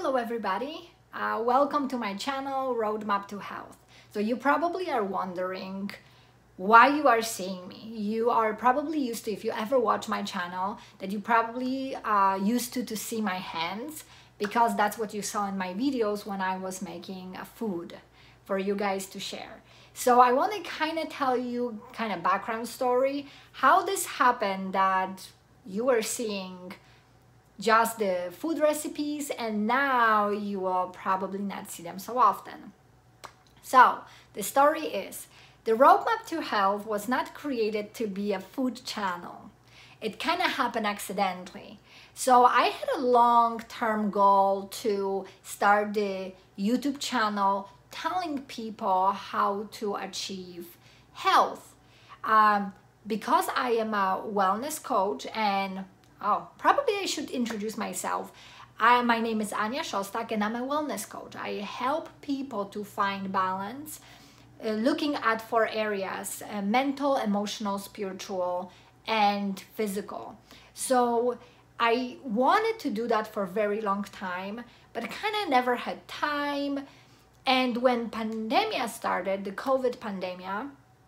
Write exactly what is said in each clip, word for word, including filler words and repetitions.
Hello everybody, uh, welcome to my channel Roadmap to Health. So you probably are wondering why you are seeing me. You are probably used to, if you ever watch my channel, that you probably uh, used to to see my hands, because that's what you saw in my videos when I was making a food for you guys to share. So I want to kind of tell you kind of background story, how this happened that you were seeing just the food recipes and now you will probably not see them so often. So the story is, the Roadmap to Health was not created to be a food channel. It kind of happened accidentally. So I had a long-term goal to start the YouTube channel telling people how to achieve health. Um, because I am a wellness coach and Oh, probably I should introduce myself. I, my name is Ania Szostak and I'm a wellness coach. I help people to find balance, uh, looking at four areas, uh, mental, emotional, spiritual, and physical. So I wanted to do that for a very long time, but I kind of never had time. And when pandemia started, the COVID pandemia,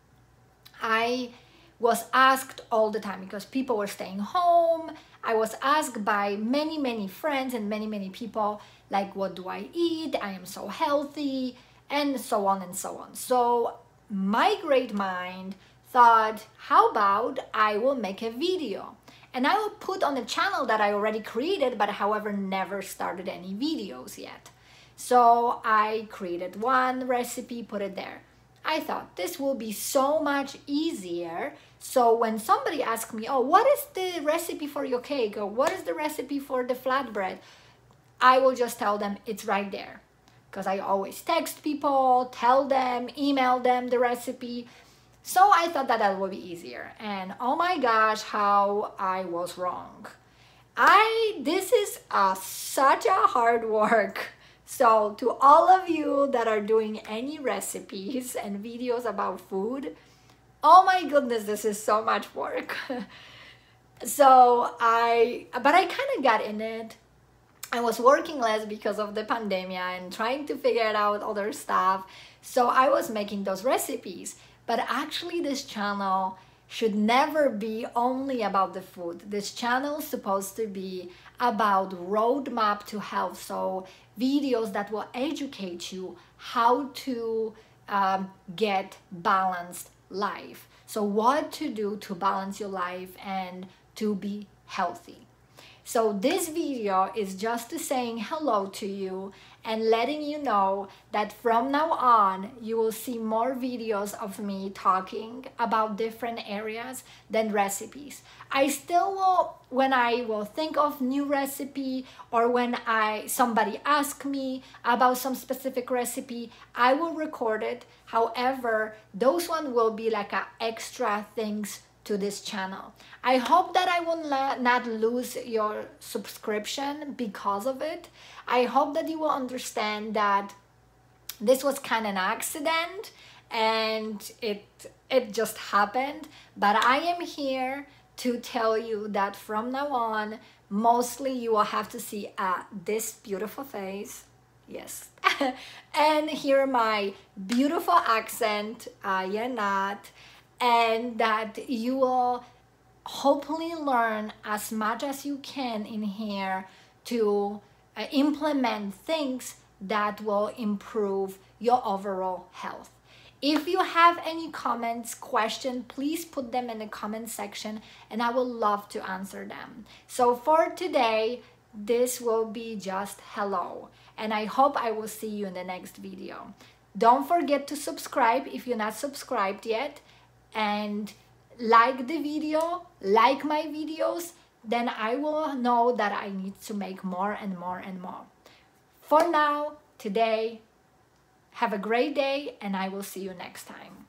I was asked all the time, because people were staying home. I was asked by many, many friends and many, many people, like, what do I eat? I am so healthy, and so on and so on. So my great mind thought, how about I will make a video and I will put on a channel that I already created, but however, never started any videos yet. So I created one recipe, put it there. I thought this will be so much easier. So when somebody asks me, oh, what is the recipe for your cake? Or what is the recipe for the flatbread? I will just tell them it's right there. Because I always text people, tell them, email them the recipe. So I thought that that would be easier. And oh my gosh, how I was wrong. I, this is a, such a hard work. So to all of you that are doing any recipes and videos about food, oh my goodness, this is so much work. So I, but I kind of got in it. I was working less because of the pandemic and trying to figure out other stuff. So I was making those recipes, but actually this channel should never be only about the food. This channel is supposed to be about roadmap to health. So videos that will educate you how to um, get balanced life. So what to do to balance your life and to be healthy. So this video is just to saying hello to you and letting you know that from now on you will see more videos of me talking about different areas than recipes. I still will, when I will think of new recipe or when I somebody ask me about some specific recipe, I will record it. However, those one will be like a extra things to this channel. I hope that I will not lose your subscription because of it. I hope that you will understand that this was kind of an accident and it it just happened, but I am here to tell you that from now on, mostly you will have to see uh, this beautiful face, yes, and hear my beautiful accent, uh, you're not, and that you will hopefully learn as much as you can in here to uh, implement things that will improve your overall health. If you have any comments, questions, please put them in the comment section and I will love to answer them. So for today, this will be just hello, and I hope I will see you in the next video. Don't forget to subscribe if you're not subscribed yet, and like the video, like my videos, then I will know that I need to make more and more and more. For now, today, have a great day and I will see you next time.